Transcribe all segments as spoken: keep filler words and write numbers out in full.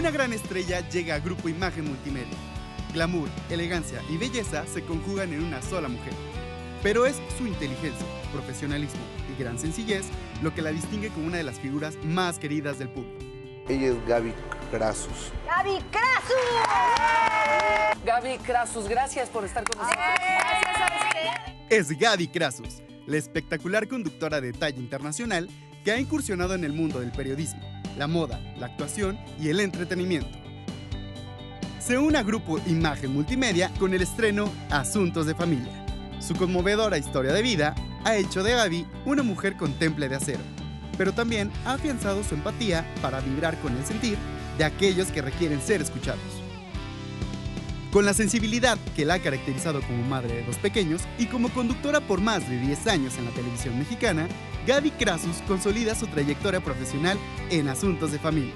Una gran estrella llega a Grupo Imagen Multimedia. Glamour, elegancia y belleza se conjugan en una sola mujer. Pero es su inteligencia, profesionalismo y gran sencillez lo que la distingue como una de las figuras más queridas del público. Ella es Gaby Krasus. ¡Gaby Krasus! Gaby Krasus, gracias por estar con nosotros. Gracias a usted. Es Gaby Krasus, la espectacular conductora de talla internacional que ha incursionado en el mundo del periodismo, la moda, la actuación y el entretenimiento. Se une a Grupo Imagen Multimedia con el estreno Asuntos de Familia. Su conmovedora historia de vida ha hecho de Gaby una mujer con temple de acero, pero también ha afianzado su empatía para vibrar con el sentir de aquellos que requieren ser escuchados. Con la sensibilidad que la ha caracterizado como madre de dos pequeños y como conductora por más de diez años en la televisión mexicana, Gaby Krasus consolida su trayectoria profesional en Asuntos de Familia.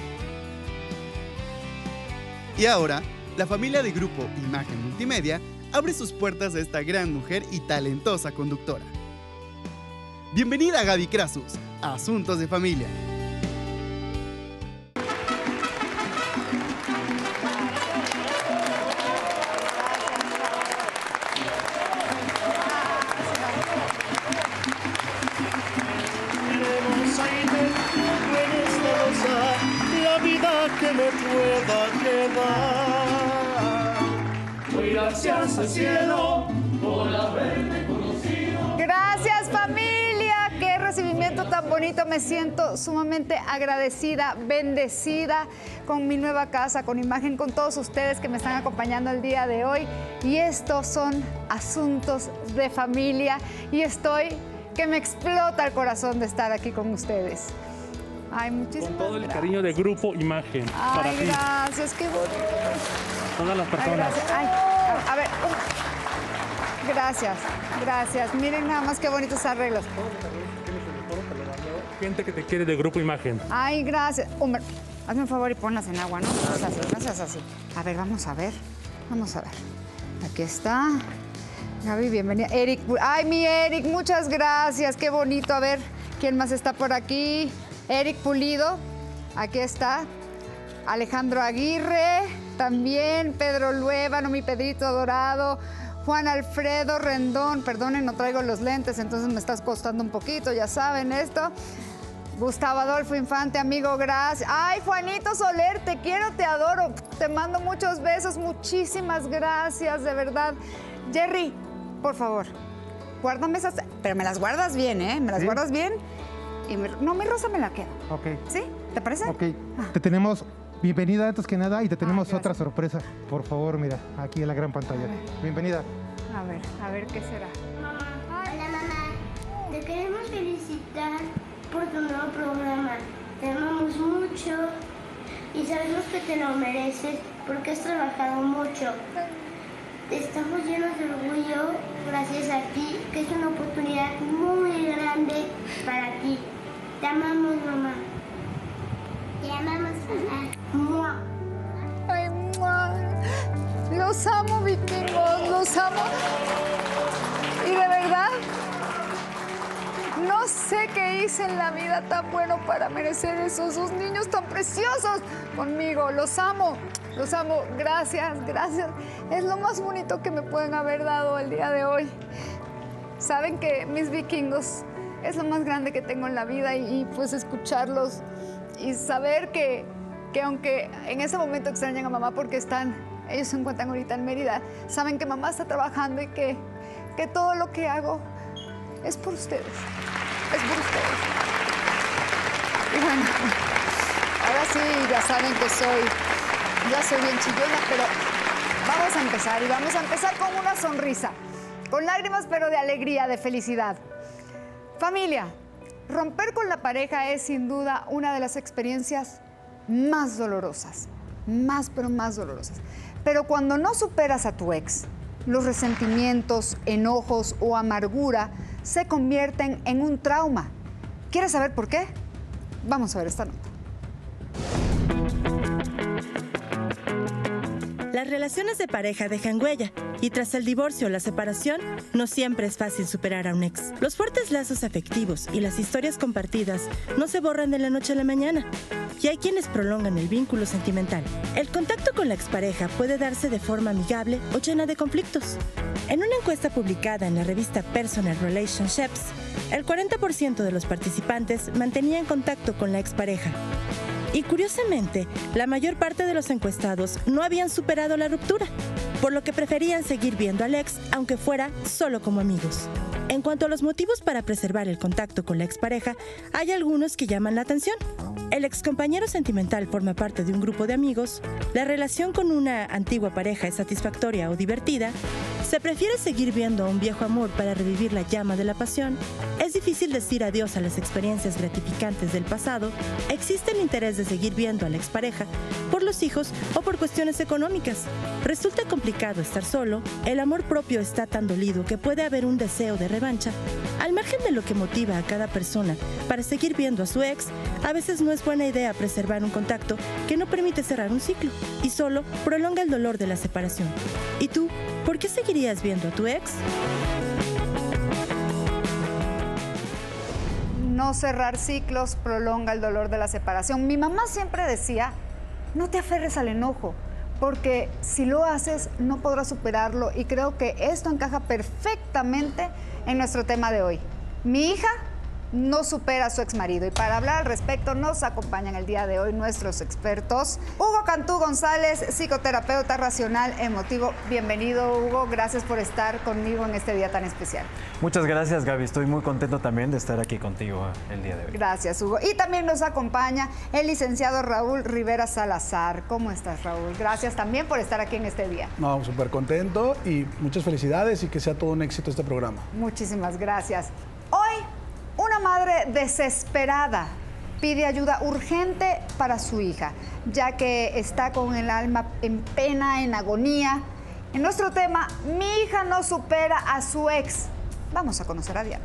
Y ahora, la familia de Grupo Imagen Multimedia abre sus puertas a esta gran mujer y talentosa conductora. Bienvenida, Gaby Krasus, a Asuntos de Familia. La vida que me pueda quedar. Voy gracias al cielo por haberme conocido. Gracias, familia. Qué recibimiento tan bonito. Me siento sumamente agradecida, bendecida con mi nueva casa, con Imagen, con todos ustedes que me están acompañando el día de hoy. Y estos son Asuntos de Familia. Y estoy que me explota el corazón de estar aquí con ustedes. Ay, muchísimas Con todo el gracias. cariño de Grupo Imagen para Ay, ti. gracias, qué bonito. Todas las Ay, personas. gracias. Ay, a, a ver. um, Gracias, gracias. Miren nada más qué bonitos arreglos. Gente que te quiere de Grupo Imagen. Ay, gracias. Hombre, hazme un favor y ponlas en agua, ¿no? No seas así, no seas así. A ver, vamos a ver. Vamos a ver. Aquí está. Gaby, bienvenida. Eric, ay, mi Eric, muchas gracias. Qué bonito. A ver, ¿quién más está por aquí? Eric Pulido, aquí está. Alejandro Aguirre, también. Pedro Luébano, mi Pedrito Dorado. Juan Alfredo Rendón, perdonen, no traigo los lentes, entonces me estás costando un poquito, ya saben esto. Gustavo Adolfo Infante, amigo, gracias. Ay, Juanito Soler, te quiero, te adoro. Te mando muchos besos, muchísimas gracias, de verdad. Jerry, por favor, guárdame esas, pero me las guardas bien, ¿eh? Me las ¿Sí? guardas bien. Y me- no, mi rosa me la quedo. Ok. ¿Sí? ¿Te parece? Ok. Te tenemos bienvenida antes que nada y te tenemos Ay, otra gracias. sorpresa. Por favor, mira, aquí en la gran pantalla. Bienvenida. A ver, a ver qué será. Hola mamá, te queremos felicitar por tu nuevo programa. Te amamos mucho y sabemos que te lo mereces porque has trabajado mucho. Estamos llenos de orgullo gracias a ti, que es una oportunidad muy grande para ti. Te amamos, mamá. Te amamos, mamá. ¡Mua! Ay, mua. Los amo, vikingos, los amo. Y de verdad, no sé qué hice en la vida tan bueno para merecer esos dos niños tan preciosos conmigo. Los amo, los amo. Gracias, gracias. Es lo más bonito que me pueden haber dado el día de hoy. Saben que mis vikingos es lo más grande que tengo en la vida y, y pues escucharlos y saber que, que aunque en ese momento extrañan a mamá porque están, ellos se encuentran ahorita en Mérida, saben que mamá está trabajando y que, que todo lo que hago es por ustedes, es por ustedes. Y bueno, ahora sí ya saben que soy, ya soy bien chillona, pero vamos a empezar y vamos a empezar con una sonrisa, con lágrimas pero de alegría, de felicidad. Familia, romper con la pareja es sin duda una de las experiencias más dolorosas, más pero más dolorosas. Pero cuando no superas a tu ex, los resentimientos, enojos o amargura se convierten en un trauma. ¿Quieres saber por qué? Vamos a ver esta nota. Las relaciones de pareja dejan huella y tras el divorcio o la separación, no siempre es fácil superar a un ex. Los fuertes lazos afectivos y las historias compartidas no se borran de la noche a la mañana y hay quienes prolongan el vínculo sentimental. El contacto con la expareja puede darse de forma amigable o llena de conflictos. En una encuesta publicada en la revista Personal Relationships, el cuarenta por ciento de los participantes mantenían contacto con la expareja. Y curiosamente, la mayor parte de los encuestados no habían superado la ruptura, por lo que preferían seguir viendo al ex, aunque fuera solo como amigos. En cuanto a los motivos para preservar el contacto con la expareja, hay algunos que llaman la atención. El excompañero sentimental forma parte de un grupo de amigos, la relación con una antigua pareja es satisfactoria o divertida, se prefiere seguir viendo a un viejo amor para revivir la llama de la pasión, es difícil decir adiós a las experiencias gratificantes del pasado, existe el interés de seguir viendo a la expareja por los hijos o por cuestiones económicas. Resulta complicado estar solo, el amor propio está tan dolido que puede haber un deseo de revancha. Al margen de lo que motiva a cada persona para seguir viendo a su ex, a veces no es buena idea preservar un contacto que no permite cerrar un ciclo y solo prolonga el dolor de la separación. ¿Y tú, por qué seguirías viendo a tu ex? No cerrar ciclos prolonga el dolor de la separación. Mi mamá siempre decía, no te aferres al enojo, porque si lo haces no podrás superarlo y creo que esto encaja perfectamente en nuestro tema de hoy. Mi hija no supera a su exmarido y para hablar al respecto nos acompañan el día de hoy nuestros expertos. Hugo Cantú González, psicoterapeuta racional emotivo. Bienvenido, Hugo. Gracias por estar conmigo en este día tan especial. Muchas gracias, Gaby. Estoy muy contento también de estar aquí contigo el día de hoy. Gracias, Hugo. Y también nos acompaña el licenciado Raúl Rivera Salazar. ¿Cómo estás, Raúl? Gracias también por estar aquí en este día. No, súper contento y muchas felicidades y que sea todo un éxito este programa. Muchísimas gracias. Hoy, una madre desesperada pide ayuda urgente para su hija, ya que está con el alma en pena, en agonía. En nuestro tema, mi hija no supera a su ex. Vamos a conocer a Diana.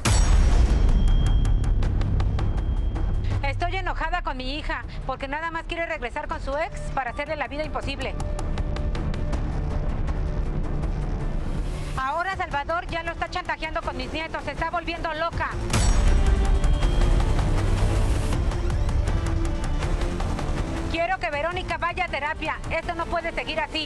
Estoy enojada con mi hija porque nada más quiere regresar con su ex para hacerle la vida imposible. Ahora Salvador ya lo está chantajeando con mis nietos, se está volviendo loca. Quiero que Verónica vaya a terapia. Esto no puede seguir así.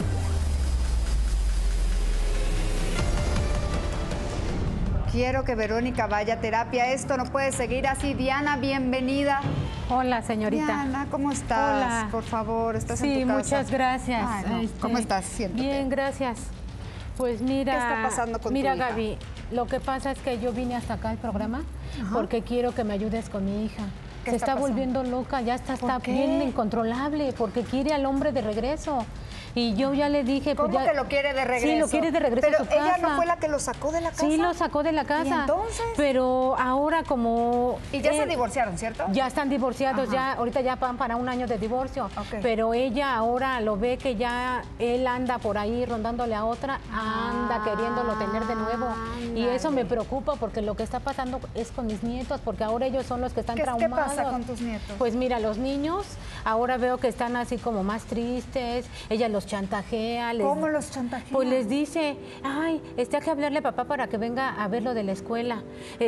Quiero que Verónica vaya a terapia. Esto no puede seguir así. Diana, bienvenida. Hola, señorita. Diana, ¿cómo estás? Hola. Por favor, estás sí, en tu casa. Sí, muchas gracias. Ay, no. este, ¿Cómo estás? Siéntate. Bien, gracias. Pues mira, ¿qué está pasando con mira, tu hija? Gaby, lo que pasa es que yo vine hasta acá al programa Ajá. porque quiero que me ayudes con mi hija. Se está, está volviendo loca, ya está, está bien incontrolable porque quiere al hombre de regreso. Y yo ya le dije... ¿Cómo pues ya, que lo quiere de regreso? Sí, lo quiere de regreso Pero a su casa. ella no fue la que lo sacó de la casa. Sí, lo sacó de la casa. ¿Y entonces? Pero ahora como... Y ya él, se divorciaron, ¿cierto? Ya están divorciados, Ajá. ya ahorita ya van para un año de divorcio. Okay. Pero ella ahora lo ve que ya él anda por ahí rondándole a otra, anda ah, queriéndolo tener de nuevo. Ándale. Y eso me preocupa porque lo que está pasando es con mis nietos, porque ahora ellos son los que están ¿Qué, traumados. ¿Qué pasa con tus nietos? Pues mira, los niños ahora veo que están así como más tristes, ella los chantajea. Les, ¿Cómo los chantajea? Pues les dice, ay, este, hay que hablarle a papá para que venga a verlo de la escuela.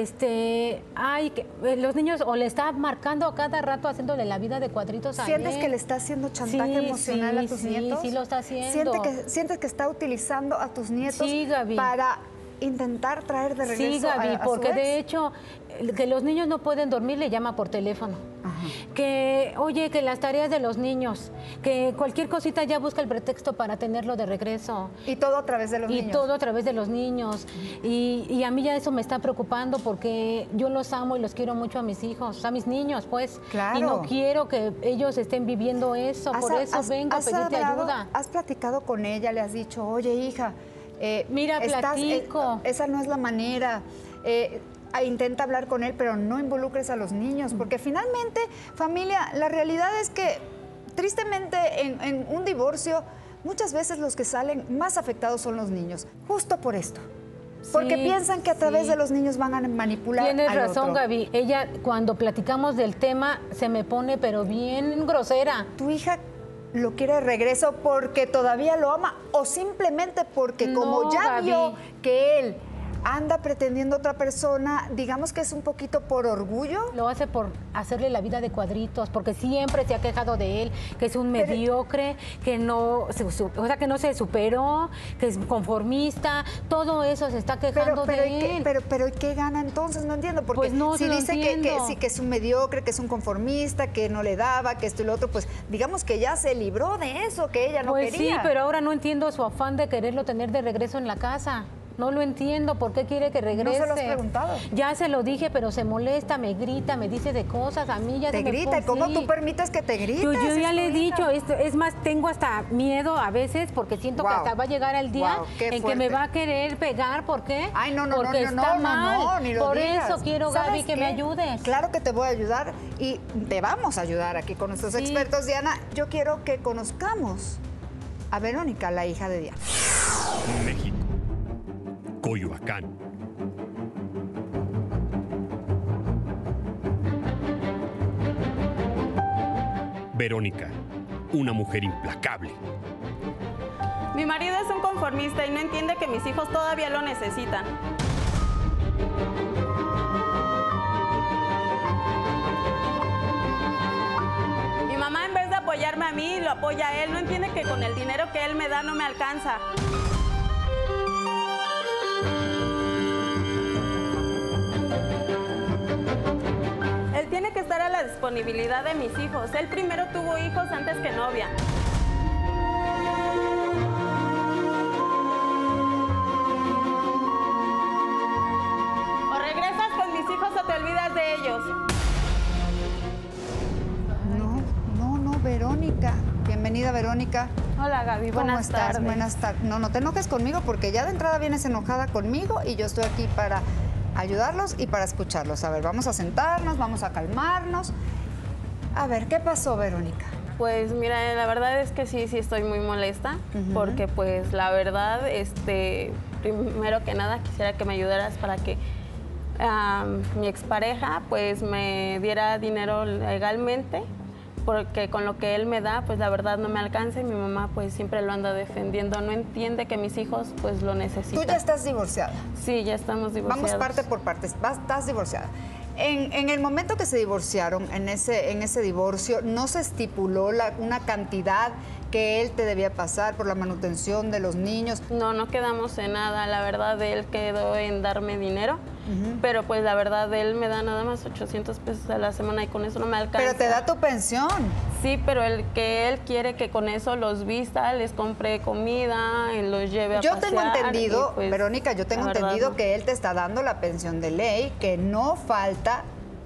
Este, ay, que, eh, los niños o le está marcando a cada rato haciéndole la vida de cuadritos a él. ¿Sientes que le está haciendo chantaje sí, emocional sí, a tus sí, nietos? Sí, sí lo está haciendo. ¿Sientes que, ¿Sientes que está utilizando a tus nietos sí, Gaby. para intentar traer de regreso sí, Gaby, a, a porque su ex? de hecho que los niños no pueden dormir, le llama por teléfono. Ajá. Que, oye, que las tareas de los niños, que cualquier cosita ya busca el pretexto para tenerlo de regreso. Y todo a través de los y niños. Y todo a través de los niños. Y, y a mí ya eso me está preocupando porque yo los amo y los quiero mucho a mis hijos, a mis niños, pues. Claro. Y no quiero que ellos estén viviendo eso, por eso has, vengo a pedirte hablado, ayuda. ¿Has platicado con ella? ¿Le has dicho, oye, hija, eh, mira, estás, platico. Eh, esa no es la manera. Eh, intenta hablar con él, pero no involucres a los niños, porque finalmente, familia, la realidad es que, tristemente, en, en un divorcio, muchas veces los que salen más afectados son los niños, justo por esto. Porque sí, piensan que a través sí. de los niños van a manipular Tienes al razón, otro. Gaby. Ella, cuando platicamos del tema, se me pone, pero bien grosera. Tu hija lo quiere de regreso porque todavía lo ama o simplemente porque como No, ya Gaby. vio que él anda pretendiendo otra persona, digamos que es un poquito por orgullo? Lo hace por hacerle la vida de cuadritos, porque siempre se ha quejado de él, que es un Pero- mediocre, que no, se, su- o sea, que no se superó, que es conformista, todo eso se está quejando Pero, pero, de ¿y qué, él. pero, pero ¿y qué gana entonces? No entiendo, porque Pues no si lo dice que, que, entiendo. sí, que es un mediocre, que es un conformista, que no le daba, que esto y lo otro, pues digamos que ya se libró de eso, que ella no Pues quería. sí, pero ahora no entiendo su afán de quererlo tener de regreso en la casa. No lo entiendo, ¿por qué quiere que regrese? ¿No se lo has preguntado? Ya se lo dije, pero se molesta, me grita, me dice de cosas, a mí ya Te se me grita, pone- ¿y cómo sí. tú permites que te grite? Yo, yo Es ya tu le he hija. dicho, es, es más, tengo hasta miedo a veces porque siento que Guau. hasta va a llegar el día Guau, qué en que fuerte. me va a querer pegar. ¿Por qué? Ay, no, no, porque no, no, está no, mal. no, no, ni lo Por digas. eso quiero, ¿Sabes Gaby, que me qué? ayudes. Claro que te voy a ayudar y te vamos a ayudar aquí con nuestros Sí. expertos. Diana, yo quiero que conozcamos a Verónica, la hija de Diana. México. Coyoacán. Verónica, una mujer implacable. Mi marido es un conformista y no entiende que mis hijos todavía lo necesitan. Mi mamá, en vez de apoyarme a mí, lo apoya a él. No entiende que con el dinero que él me da no me alcanza. Él tiene que estar a la disponibilidad de mis hijos. Él primero tuvo hijos antes que novia. O regresas con mis hijos o te olvidas de ellos. No, no, no, Verónica. Bienvenida, Verónica. Hola, Gaby. ¿Cómo Buenas estás? tardes. Buenas tardes. No, no te enojes conmigo porque ya de entrada vienes enojada conmigo y yo estoy aquí para ayudarlos y para escucharlos. A ver, vamos a sentarnos, vamos a calmarnos. A ver, ¿qué pasó, Verónica? Pues mira, la verdad es que sí, sí estoy muy molesta, Ujú. porque pues la verdad, este, primero que nada quisiera que me ayudaras para que am, mi expareja pues me diera dinero legalmente, porque con lo que él me da, pues la verdad no me alcanza y mi mamá pues siempre lo anda defendiendo, no entiende que mis hijos pues lo necesitan. Tú ya estás divorciada. Sí, ya estamos divorciados. Vamos parte por partes. Vas- Estás divorciada. En, en el momento que se divorciaron, en ese, en ese divorcio, ¿no se estipuló la- una cantidad que él te debía pasar por la manutención de los niños? No, no quedamos en nada. La verdad, él quedó en darme dinero, pero pues la verdad, él me da nada más ochocientos pesos a la semana y con eso no me alcanza. Pero te da tu pensión. Sí, pero el que él quiere que con eso los vista, les compre comida, y los lleve a Yo pasear. tengo entendido, y, pues, Verónica, yo tengo la verdad, entendido no. que él te está dando la pensión de ley, que no falta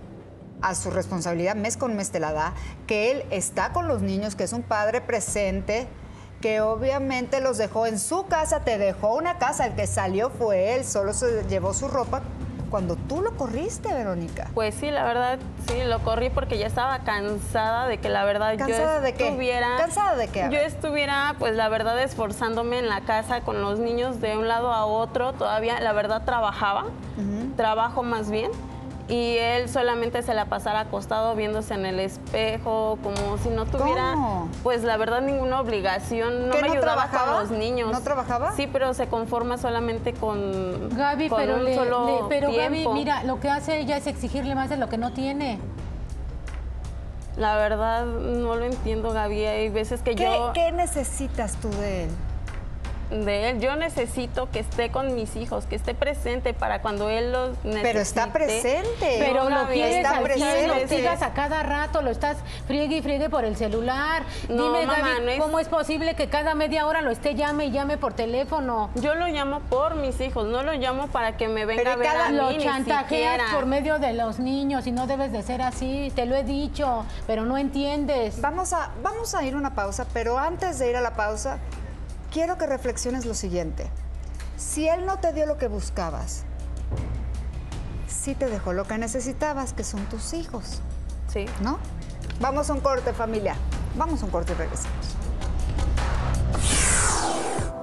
a su responsabilidad, mes con mes te la da, que él está con los niños, que es un padre presente, que obviamente los dejó en su casa, te dejó una casa, el que salió fue él, solo se llevó su ropa cuando tú lo corriste, Verónica. Pues sí, la verdad, sí, lo corrí porque ya estaba cansada de que la verdad ¿Cansada yo de qué? estuviera... ¿Cansada de qué? A Yo ver. estuviera, pues la verdad, esforzándome en la casa con los niños de un lado a otro. Todavía, la verdad, trabajaba, trabajo más bien. Y él solamente se la pasara acostado viéndose en el espejo, como si no tuviera, ¿Cómo? pues la verdad, ninguna obligación. No ¿Qué, me no ayudaba trabajaba? con los niños. ¿No trabajaba? Sí, pero se conforma solamente con, Gaby, con pero, un le- solo le- pero Gaby, tiempo. mira, lo que hace ella es exigirle más de lo que no tiene. La verdad, no lo entiendo, Gaby. Hay veces que ¿Qué, yo... ¿Qué necesitas tú de él? de él. Yo necesito que esté con mis hijos, que esté presente para cuando él los necesite. Pero está presente. Pero No, lo Gaby, quieres está al cien, lo presente. hostigas a cada rato, lo estás friegue y friegue por el celular. No, Dime, mamá, Gaby, no es- ¿cómo es posible que cada media hora lo esté llame y llame por teléfono? Yo lo llamo por mis hijos, no lo llamo para que me venga Pero a ver cada a mí, lo ni chantajeas siquiera. por medio de los niños y no debes de ser así, te lo he dicho, pero no entiendes. Vamos a, vamos a ir a una pausa, pero antes de ir a la pausa, quiero que reflexiones lo siguiente. Si él no te dio lo que buscabas, sí te dejó lo que necesitabas, que son tus hijos. Sí. ¿No? Vamos a un corte, familia. Vamos a un corte y regresamos.